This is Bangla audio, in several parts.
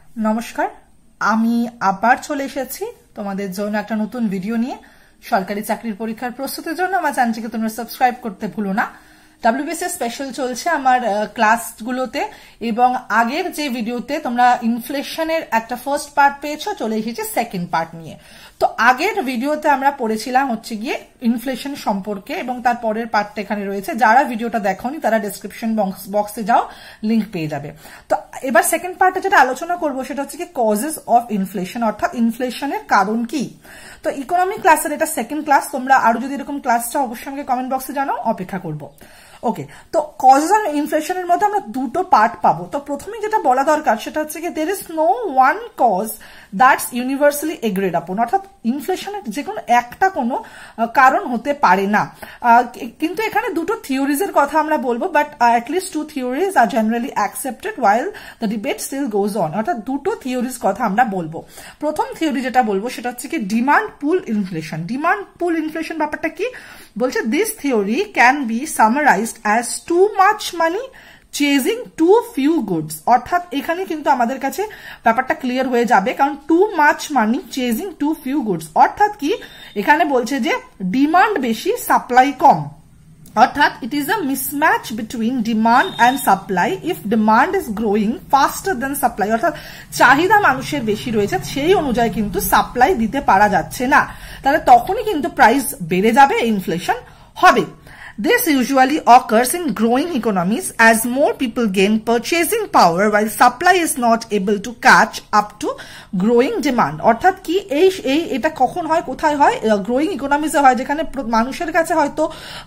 নমস্কার, আমি আবার চলে এসেছি তোমাদের জন্য একটা নতুন ভিডিও নিয়ে। সরকারি চাকরির পরীক্ষার প্রস্তুতির জন্য আমার চ্যানেলটিকে তোমরা সাবস্ক্রাইব করতে ভুলো না। ডাব্লিউবিসিএস স্পেশাল চলছে আমার ক্লাসগুলোতে, এবং আগের যে ভিডিওতে তোমরা ইনফ্লেশনের একটা ফার্স্ট পার্ট পেয়েছো, চলে এসেছি সেকেন্ড পার্ট নিয়ে। তো আগের ভিডিওতে আমরা পড়েছিলাম হচ্ছে গিয়ে ইনফ্লেশন সম্পর্কে, এবং তার পরের পার্টটা এখানে রয়েছে। যারা ভিডিওটা দেখোনি তারা ডেসক্রিপশন বক্সে যাও, লিঙ্ক পেয়ে যাবে। তো এবার সেকেন্ড পার্টে যেটা আলোচনা করবো সেটা হচ্ছে কি কজেস অফ ইনফ্লেশন, অর্থাৎ ইনফ্লেশনের কারণ কি। তো ইকোনমি ক্লাসের এটা সেকেন্ড ক্লাস। তোমরা আরো যদি এরকম ক্লাসটা অবশ্যই আমাকে কমেন্ট বক্সে জানাও, অপেক্ষা করবো। ওকে, তো কজেস অফ ইনফ্লেশনের মধ্যে আমরা দুটো পার্ট পাবো। তো প্রথমে যেটা বলা দরকার সেটা হচ্ছে কি there is no one cause that's universally agreed upon, অর্থাৎ ইনফ্লেশনের যে কোনো একটা কোনো কারণ হতে পারে না। কিন্তু এখানে দুটো থিওরিজ এর কথা আমরা বলবো, but at least two theories are generally accepted while the debate still goes on, অর্থাৎ দুটো থিওরিজ কথা আমরা বলবো। প্রথম থিওরি যেটা বলবো সেটা হচ্ছে কি demand pull inflation. Demand pull inflation ব্যাপারটা কি বলছে, this theory can be summarised as too much money chasing too few goods. অর্থাৎ এখানে কিন্তু আমাদের কাছে ব্যাপারটা ক্লিয়ার হয়ে যাবে, কারণ too much money chasing too few goods অর্থাৎ কি এখানে বলছে যে ডিমান্ড বেশি সাপ্লাই কম, অর্থাৎ it is a mismatch between demand and supply. If demand is growing faster than supply, অর্থাৎ চাহিদা মানুষের বেশি রয়েছে, সেই অনুযায়ী কিন্তু সাপ্লাই দিতে পারা যাচ্ছে না, তাহলে তখনই কিন্তু প্রাইস বেড়ে যাবে, ইনফ্লেশন হবে। This usually occurs in growing economies as more people gain purchasing power while supply is not able to catch up to growing demand. অর্থাৎ কি এটা কখন হয়, কোথায় হয়? গ্রোয়িং ইকোনমিজে হয়, যেখানে মানুষের কাছে হয়তো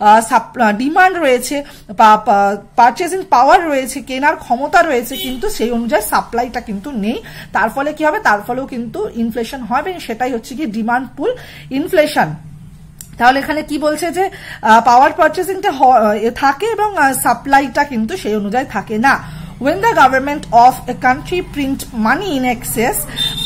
ডিমান্ড রয়েছে, পারচেজিং পাওয়ার রয়েছে, কেনার ক্ষমতা রয়েছে, কিন্তু সেই অনুযায়ী সাপ্লাইটা কিন্তু নেই। তার ফলে কি হবে? তার ফলেও কিন্তু ইনফ্লেশন হবে। সেটাই হচ্ছে কি ডিমান্ড পুল ইনফ্লেশন। তাহলে এখানে কি বলছে যে পাওয়ার পারচেসিংটা থাকে এবং সাপ্লাইটা কিন্তু সেই অনুযায়ী থাকে না। When the government of a country print money in excess,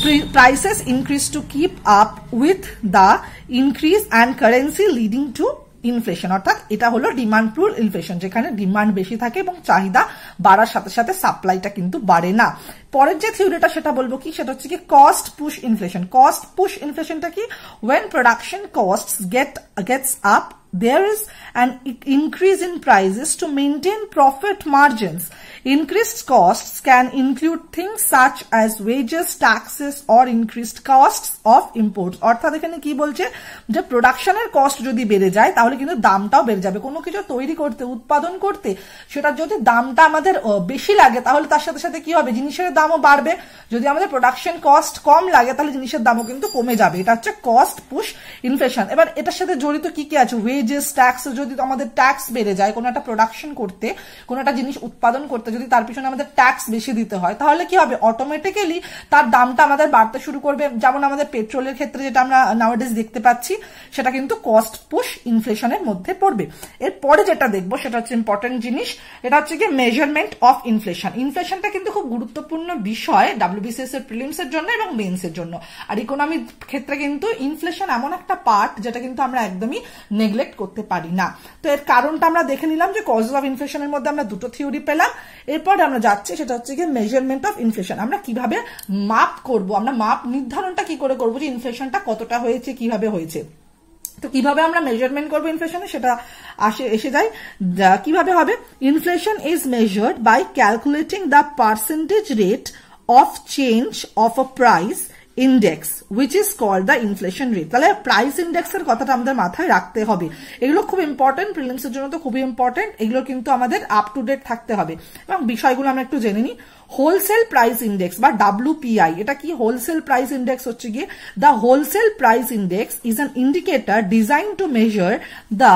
prices increase to keep up with the increase and currency leading to inflation. অর্থাৎ এটা হলো ডিমান্ড পুল ইনফ্লেশন, যেখানে ডিমান্ড বেশি থাকে এবং চাহিদা বাড়ার সাথে সাথে সাপ্লাইটা কিন্তু বাড়ে না। পরের যে থিওরিটা সেটা বলবো কি, সেটা হচ্ছে কি cost push inflation. Cost push ইনফ্লেশনটা কি, when production costs gets up, there is an increase in prices to maintain profit margins. Increased costs can include things such as wages, taxes or increased costs of imports. অর্থাৎ এখানে কি বলছে যে প্রোডাকশনের কস্ট যদি বেড়ে যায় তাহলে কিন্তু দামটাও বেড়ে যাবে। কোনো কিছু তৈরি করতে, উৎপাদন করতে সেটার যদি দামটা আমাদের বেশি লাগে তাহলে তার সাথে সাথে কি হবে, জিনিসের দামও বাড়বে। যদি আমাদের প্রোডাকশন কস্ট কম লাগে তাহলে জিনিসের দামও কিন্তু কমে যাবে। এটা হচ্ছে কস্ট পুশ ইনফ্লেশন। এবার এটার সাথে জড়িত কি কি আছে, ওয়েজেস, ট্যাক্স। যদি আমাদের ট্যাক্স বেড়ে যায়, কোনো একটা প্রোডাকশন করতে, কোনো একটা জিনিস উৎপাদন করতে যদি তার পিছনে আমাদের ট্যাক্স বেশি দিতে হয়, তাহলে কি হবে, অটোমেটিক্যালি তার দামটা আমাদের বাড়তে শুরু করবে। যেমন আমাদের পেট্রোলের ক্ষেত্রে যেটা আমরা নাওয়াডেজ দেখতে পাচ্ছি, সেটা কিন্তু কস্ট পুশ ইনফ্লেশনের মধ্যে পড়বে। এরপরে যেটা দেখবো সেটা হচ্ছে ইম্পর্টেন্ট জিনিস, এটা হচ্ছে কি মেজারমেন্ট অফ ইনফ্লেশন। ইনফ্লেশনটা কিন্তু খুব গুরুত্বপূর্ণ বিষয় ডাব্লিউবিসিএস এর প্রিলিমস এর জন্য এবং মেইনস এর জন্য। আর ইকোনমির ক্ষেত্রে কিন্তু ইনফ্লেশন এমন একটা পার্ট যেটা কিন্তু আমরা একদমই নেগলেক্ট করতে পারি না। তো এর কারণটা আমরা দেখে নিলাম যে কজেস অফ ইনফ্লেশনের মধ্যে আমরা দুটো থিওরি পেলাম। এরপর আমরা যাচ্ছি সেটা হচ্ছে কি মেজারমেন্ট অফ ইনফ্লেশন। আমরা কিভাবে মাপ করব, আমরা মাপ নির্ধারণটা কি করে করবো যে ইনফ্লেশনটা কতটা হয়েছে, কিভাবে হয়েছে। তো কিভাবে আমরা মেজারমেন্ট করবো ইনফ্লেশনে, সেটা এসে যায়। কিভাবে হবে, inflation is measured by calculating the percentage rate of change of a price index which is called the inflation rate। তাহলে প্রাইস ইন্ডেক্সের কথাটা আমাদের মাথায় রাখতে হবে। এগুলো খুব ইম্পর্টেন্ট, প্রিলিমসের জন্য তো খুবই ইম্পর্টেন্ট। এগুলো কিন্তু আমাদের আপ টু ডেট থাকতে হবে এবং বিষয়গুলো আমরা একটু জেনে নিই। হোলসেল প্রাইস ইন্ডেক্স বা WPI, এটা কি হোলসেল প্রাইস ইন্ডেক্স হচ্ছে গিয়ে the wholesale price index is an indicator design to measure the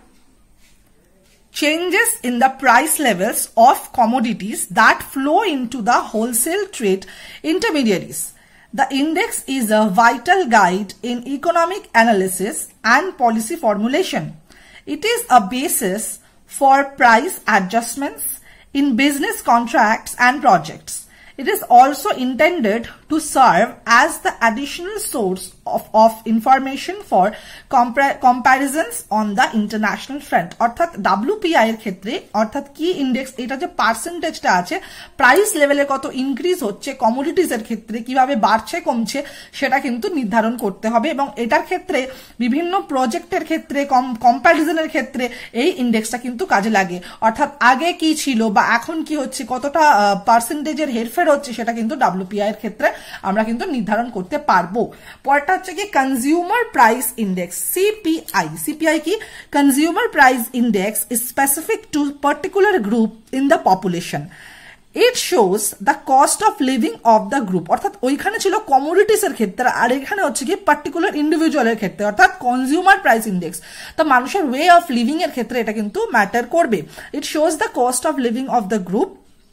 changes in the price levels of commodities that flow into the wholesale trade intermediaries. The index is a vital guide in economic analysis and policy formulation. It is a basis for price adjustments in business contracts and projects. It is also intended to serve as the additional source of information for comparisons on the international front. অর্থাৎ WPI এর ক্ষেত্রে অর্থাৎ কি ইন্ডেক্স, এটা যে পার্সেন্টেজটা আছে প্রাইস লেভেলে কত ইনক্রিজ হচ্ছে, কমোডিটিস এর ক্ষেত্রে কিভাবে বাড়ছে কমছে সেটা কিন্তু নির্ধারণ করতে হবে, এবং এটার ক্ষেত্রে বিভিন্ন প্রজেক্টের ক্ষেত্রে কম্প্যারিজনের ক্ষেত্রে এই ইন্ডেক্সটা কিন্তু কাজে লাগে। অর্থাৎ আগে কি ছিল বা এখন কি হচ্ছে, কতটা পার্সেন্টেজের হেরফের হচ্ছে সেটা কিন্তু WPI এর ক্ষেত্রে আমরা কিন্তু নির্ধারণ করতে পারবো। পরেরটা হচ্ছে কি consumer price index, CPI। CPI কি? Consumer price index is specific to particular group in the population. It shows the cost of living of the group। অর্থাৎ ওইখানে ছিল কমোডিটিস এর ক্ষেত্রে, আর এখানে হচ্ছে কি পার্টিকুলার ইন্ডিভিজুয়ালের ক্ষেত্রে, অর্থাৎ কনজিউমার প্রাইস ইন্ডেক্স। তো মানুষের ওয়ে অফ লিভিং এর ক্ষেত্রে এটা কিন্তু ম্যাটার করবে। It shows the cost of living of the group.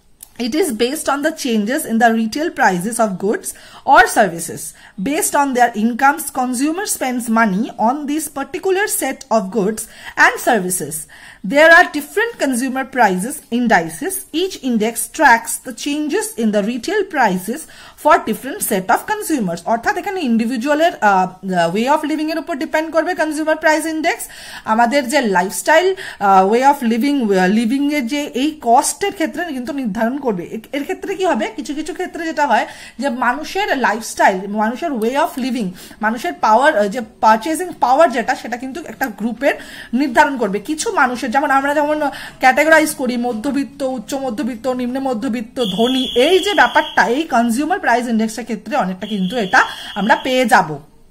It is based on the changes in the retail prices of goods or services. Based on their incomes, consumer spends money on this particular set of goods and services. There are different consumer prices indices. Each index tracks the changes in the retail prices for different set of consumers. অর্থাৎ এখানে ইন্ডিভিজুয়ালের ওয়ে অফ লিভিং এর উপর ডিপেন্ড করবে কনজিউমার প্রাইস ইন্ডেক্স। আমাদের যে লাইফস্টাইল ওয়ে অফ লিভিং এর যে এই কস্টের ক্ষেত্রে কিন্তু নির্ধারণ করবে। এর ক্ষেত্রে কি হবে, কিছু কিছু ক্ষেত্রে যেটা হয় যে মানুষের লাইফস্টাইল, মানুষের ওয়ে অফ লিভিং, মানুষের পাওয়ার, যে পারচেজিং পাওয়ার যেটা, সেটা কিন্তু একটা গ্রুপের নির্ধারণ করবে। কিছু মানুষের, যেমন আমরা যেমন ক্যাটাগরাইজ করি মধ্যবিত্ত, উচ্চ মধ্যবিত্ত, নিম্ন মধ্যবিত্ত, ধনী, এই যে ব্যাপারটা এই কনজিউমার প্রাইস ইন্ডেক্সের ক্ষেত্রে অনেকটা কিন্তু এটা আমরা পেয়ে যাব।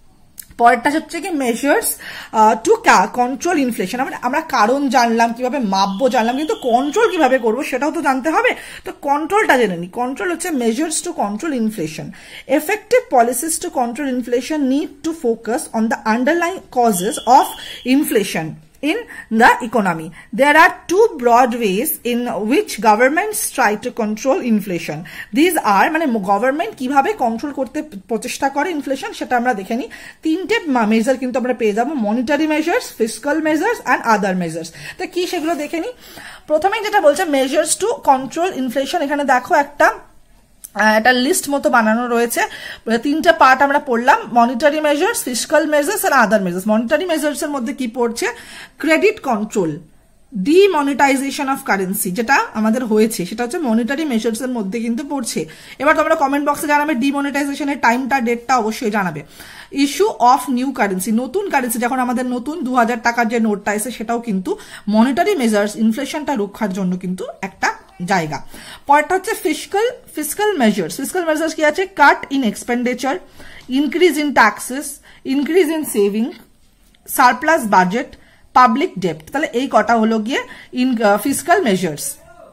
পরেরটা হচ্ছে কি মেজার্স টু কন্ট্রোল ইনফ্লেশন। আমরা কারণ জানলাম, কিভাবে মাপবো জানলাম, কিন্তু কন্ট্রোল কিভাবে করবো সেটাও তো জানতে হবে। তো কন্ট্রোলটা জেনে নি। কন্ট্রোল হচ্ছে measures to control inflation. Effective policies to control inflation need to focus on the underlying causes of inflation in the economy. There are two broad ways in which governments try to control inflation. These are, মানে গভর্নমেন্ট কিভাবে কন্ট্রোল করতে প্রচেষ্টা করে ইনফ্লেশন সেটা আমরা দেখে নিই। তিনটে মেজার কিন্তু আমরা পেয়ে যাবো, monetary measures, fiscal measures and other measures. তো কি সেগুলো দেখে নিই। প্রথমেই যেটা বলছে মেজার্স টু কন্ট্রোল ইনফ্লেশন, এখানে দেখো একটা লিস্ট মতো বানানো রয়েছে, তিনটা পার্ট আমরা পড়লাম, মনিটারি মেজার্স, ফিসকাল মেজার্স আর আদার মেজার্স। মনিটারি মেজার্স এর মধ্যে কি পড়ছে, credit control, demonetisation of currency, যেটা আমাদের হয়েছে সেটা হচ্ছে মনিটারি মেজার্স এর মধ্যে কিন্তু পড়ছে। এবার তোমরা কমেন্ট বক্সে জানাবে ডিমনিটাইজেশনের টাইমটা, ডেটটা অবশ্যই জানাবে। ইস্যু অফ নিউ কারেন্সি, নতুন কারেন্সি, যখন আমাদের নতুন 2000 টাকার যে নোটটা এসে সেটাও কিন্তু মনিটারি মেজার্স, ইনফ্লেশনটা রক্ষার জন্য কিন্তু একটা জায়গা। পরেরটা হচ্ছে ফিসকাল মেজার্স। ফিসকাল মেজার্স কি আছে, cut in expenditure, increase in taxes, increase in saving, surplus budget, public ডেপ্ট। তাহলে এই কটা হলো গিয়ে ফিসকাল মেজার্স।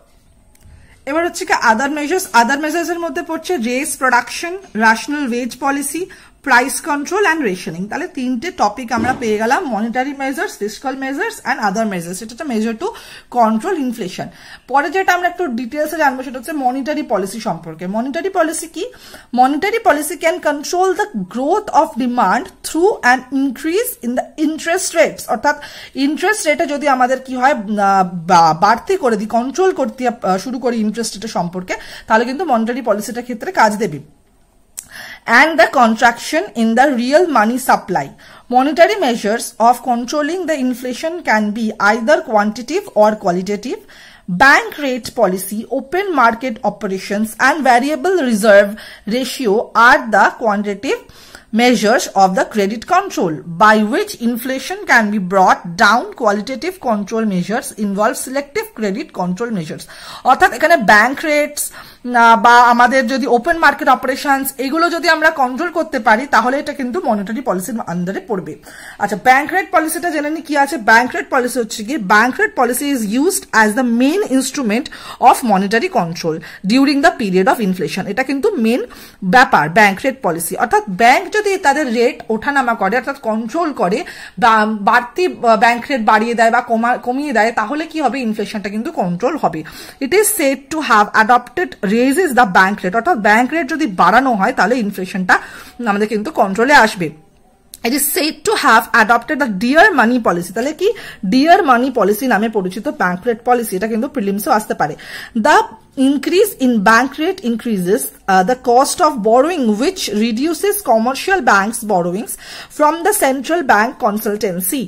এবার হচ্ছে কি আদার মেজার্স। আদার মেজার্স এর মধ্যে পড়ছে raise production, rational wage policy, price control and rationing. তাহলে তিনটে টপিক আমরা পেয়ে গেলাম, monetary measures, fiscal measures and other measures. এটা হচ্ছে মেজার টু কন্ট্রোল ইনফ্লেশন। পরে যেটা আমরা একটু ডিটেলসে জানবো সেটা হচ্ছে মনিটারি পলিসি সম্পর্কে। মনিটারি পলিসি কি, monetary policy can control the growth of demand through an increase in the interest rates. অর্থাৎ ইন্টারেস্ট রেটে যদি আমাদের কি হয় বাড়তি করে দিই, কন্ট্রোল করতে শুরু করি ইন্টারেস্ট রেটের সম্পর্কে, তাহলে কিন্তু মনিটারি পলিসিটার ক্ষেত্রে কাজ দেবে। And the contraction in the real money supply. Monetary measures of controlling the inflation can be either quantitative or qualitative. Bank rate policy, open market operations and variable reserve ratio are the quantitative measures of the credit control by which inflation can be brought down. Qualitative control measures involve selective credit control measures. অর্থাৎ এখানে ব্যাংক রেটস বা আমাদের যদি ওপেন মার্কেট অপারেশনস এগুলো যদি আমরা কন্ট্রোল করতে পারি তাহলে এটা কিন্তু মনিটারি পলিসির আন্ডারে পড়বে। আচ্ছা, ব্যাংক রেট পলিসিটা জেনে নি কি আছে। ব্যাংক রেট পলিসি হচ্ছে কি, bank rate policy is used as the main instrument of monetary control during the period of inflation. এটা কিন্তু মেন ব্যাপার ব্যাংক রেট পলিসি। অর্থাৎ ব্যাংক যদি তাদের রেট ওঠানামা করে, অর্থাৎ কন্ট্রোল করে, বাড়তি ব্যাংক রেট বাড়িয়ে দেয় বা কমিয়ে দেয়, তাহলে কি হবে, ইনফ্লেশনটা কিন্তু কন্ট্রোল হবে। It is said to have adopted raises the bank rate, অর্থাৎ ব্যাংক রেট যদি বাড়ানো হয় তাহলে ইনফ্লেশনটা আমাদের কিন্তু কন্ট্রোলে আসবে। It is said to have adopted the dear money policy. তাহলে কি dear money policy নামে পরিচিত bank rate policy, এটা কিন্তু প্রিলিমসও আসতে পারে। The increase in bank rate increases the cost of borrowing, which reduces commercial banks' borrowings from the central bank consultancy.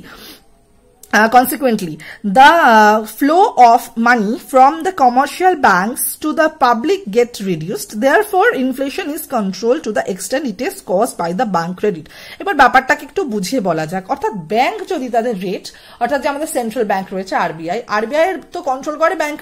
Consequently, the flow of money from the commercial banks to the public get reduced. Therefore, inflation is controlled to the extent it is caused by the bank credit. এবার ব্যাপারটাকে একটু বুঝিয়ে বলা যাক। অর্থাৎ ব্যাংক যদি তাদের রেট, অর্থাৎ যে আমাদের সেন্ট্রাল ব্যাংক রয়েছে আরবিআই এর তো কন্ট্রোল করে ব্যাংক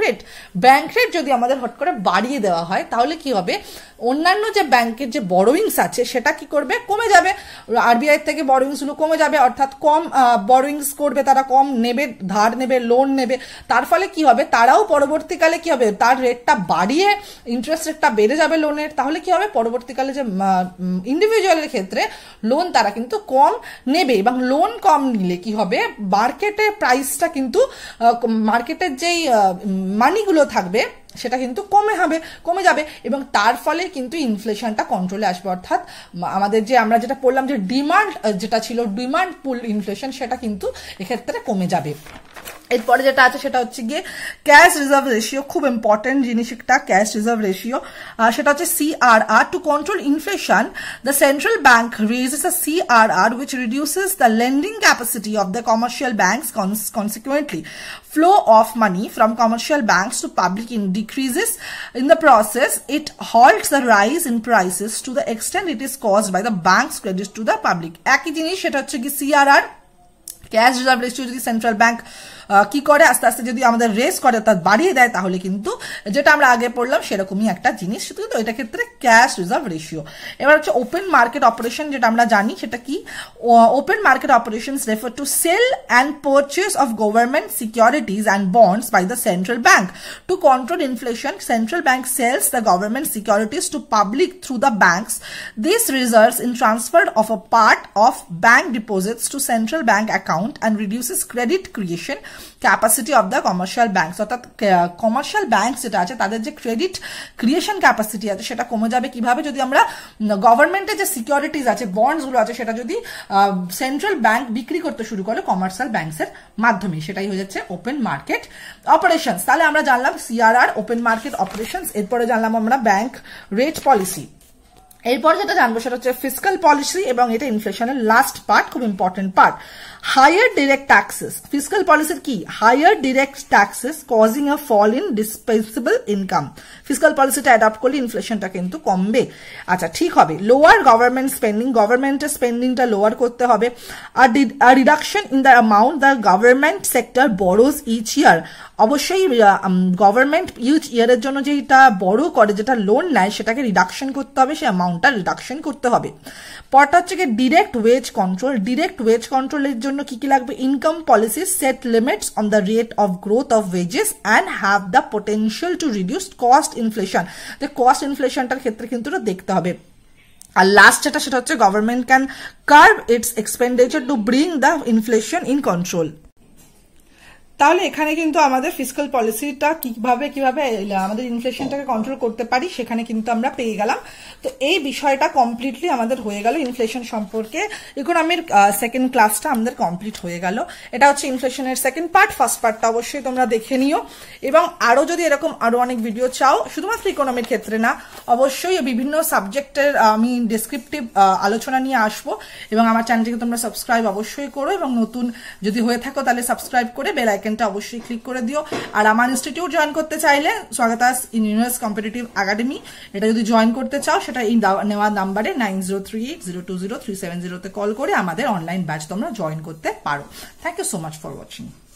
রেট যদি আমাদের হট করে বাড়িয়ে দেওয়া হয় তাহলে কি হবে, অন্যান্য যে ব্যাংকের যে বরোয়িংস আছে সেটা কি করবে, কমে যাবে। আরবিআই থেকে বরোয়িংস গুলো কমে যাবে, অর্থাৎ কম বরোয়িংস করবে, তারা কম নেবে, ধার নেবে, লোন নেবে। তার ফলে কি হবে, তারাও পরবর্তীকালে কি হবে, তার রেটটা বাড়িয়ে ইন্টারেস্ট রেটটা বেড়ে যাবে লোনের। তাহলে কি হবে, পরবর্তীকালে যে ইন্ডিভিজুয়ালের ক্ষেত্রে লোন তারা কিন্তু কম নেবে, এবং লোন কম নিলে কি হবে, মার্কেটে প্রাইসটা কিন্তু মার্কেটের যেই মানিগুলো থাকবে সেটা কিন্তু কমে যাবে, এবং তার ফলে কিন্তু ইনফ্লেশনটা কন্ট্রোলে আসবে। অর্থাৎ আমাদের যে আমরা যেটা বললাম যে ডিমান্ড যেটা ছিল, ডিমান্ড পুল ইনফ্লেশন, সেটা কিন্তু এক্ষেত্রে কমে যাবে। এরপরে যেটা আছে সেটা হচ্ছে গিয়ে ক্যাশ রিজার্ভ রেশিও, খুব ইম্পর্টেন্ট জিনিস একটা ক্যাশ রিজার্ভ রেশিও, সেটা হচ্ছে CRR। To control inflation, the central bank raises a CRR which reduces the lending capacity of the commercial banks. Consequently, flow of money from commercial banks to public decreases. In the process, it halts the rise in prices to the extent it is caused by the bank's credit to the public. একই জিনিস, সেটা হচ্ছে কি CRR, ক্যাশ রিজার্ভ রেশিও। যদি সেন্ট্রাল ব্যাংক কি করে, আস্তে আস্তে যদি আমাদের রেস করে অর্থাৎ বাড়িয়ে দেয়, তাহলে কিন্তু যেটা আমরা আগে পড়লাম সেরকমই একটা জিনিস, কিন্তু এটা ক্ষেত্রে ক্যাশ রিজার্ভ রেশিও। এবার হচ্ছে ওপেন মার্কেট অপারেশন, যেটা আমরা জানি সেটা কি, open market operations refer to sale and purchase of government securities and bonds by the central bank to control inflation. Central bank sells the government securities to public through the banks. This results in transfer of a part of bank deposits to central bank account and reduces credit creation capacity of the commercial banks. অর্থাৎ কমার্শিয়াল ব্যাংক যেটা আছে তাদের যে ক্রেডিট ক্রিয়েশন ক্যাপাসিটি আছে সেটা কমে যাবে। কিভাবে, যদি আমরা গভর্নমেন্টের যে সিকিউরিটিজ আছে, বন্ডস গুলো আছে, সেটা যদি সেন্ট্রাল ব্যাংক বিক্রি করতে শুরু করে কমার্শিয়াল ব্যাংকসের মাধ্যমে, সেটাই হয়ে যাচ্ছে ওপেন মার্কেট অপারেশনস। তাহলে আমরা জানলাম CRR, ওপেন মার্কেট অপারেশনস। এরপরে জানলাম আমরা ব্যাংক রেট পলিসি। এরপর যেটা জানবো সেটা হচ্ছে ফিসকাল পলিসি, এবং এটা ইনফ্লেশনের লাস্ট পার্ট, খুব important part. Higher direct taxes, fiscal পলিসির কি, higher direct taxes causing a fall in dispensable income. Fiscal পলিসিটা অ্যাডপ্ট করলে ইনফ্লেশনটা কিন্তু কমবে। আচ্ছা, ঠিক হবে। লোয়ার গভর্নমেন্ট স্পেন্ডিং, গভর্নমেন্টের স্পেন্ডিংটা লোয়ার করতে হবে। আর reduction in the amount the government sector borrows each year. অবশ্যই গভর্নমেন্ট ইউজ ইয়ারের জন্য যেটা বড় করে, যেটা লোন নেয়, সেটাকে রিডাকশন করতে হবে, সেই অ্যামাউন্টটা রিডাকশন করতে হবে। পরটা হচ্ছে কি direct wage control. Direct wage কন্ট্রোলের জন্য কি কি লাগবে, income policy set limits on the rate of growth of wages and have the potential to reduce cost inflation. যে কস্ট ইনফ্লেশনটার ক্ষেত্রে কিন্তু দেখতে হবে। আর লাস্ট যেটা সেটা হচ্ছে government can curb its expenditure to bring the inflation in control. তাহলে এখানে কিন্তু আমাদের ফিসকাল পলিসিটা কিভাবে আমাদের ইনফ্লেশনটাকে কন্ট্রোল করতে পারি সেখানে কিন্তু আমরা পেয়ে গেলাম। তো এই বিষয়টা কমপ্লিটলি আমাদের হয়ে গেল ইনফ্লেশন সম্পর্কে। ইকোনমির সেকেন্ড ক্লাসটা আমাদের কমপ্লিট হয়ে গেল। এটা হচ্ছে ইনফ্লেশনের সেকেন্ড পার্ট। ফার্স্ট পার্টটা অবশ্যই তোমরা দেখে নিও, এবং আরো যদি এরকম আরো অনেক ভিডিও চাও, শুধুমাত্র ইকোনমির ক্ষেত্রে না, অবশ্যই বিভিন্ন সাবজেক্টের আমি ডেসক্রিপটিভ আলোচনা নিয়ে আসবো। এবং আমার চ্যানেলটিকে তোমরা সাবস্ক্রাইব অবশ্যই করো, এবং নতুন যদি হয়ে থাকো তাহলে সাবস্ক্রাইব করে বেল আইকনটা অবশ্যই ক্লিক করে দিও। আর আমার ইনস্টিটিউট জয়েন করতে চাইলে স্বাগতাস ইউনিভার্স কম্পিটিটিভ একাডেমি, এটা যদি জয়েন করতে চাও সেটা এই নেওয়া নাম্বারে 9038020370 তে কল করে আমাদের অনলাইন ব্যাচ তোমরা জয়েন করতে পারো। Thank you so much for watching.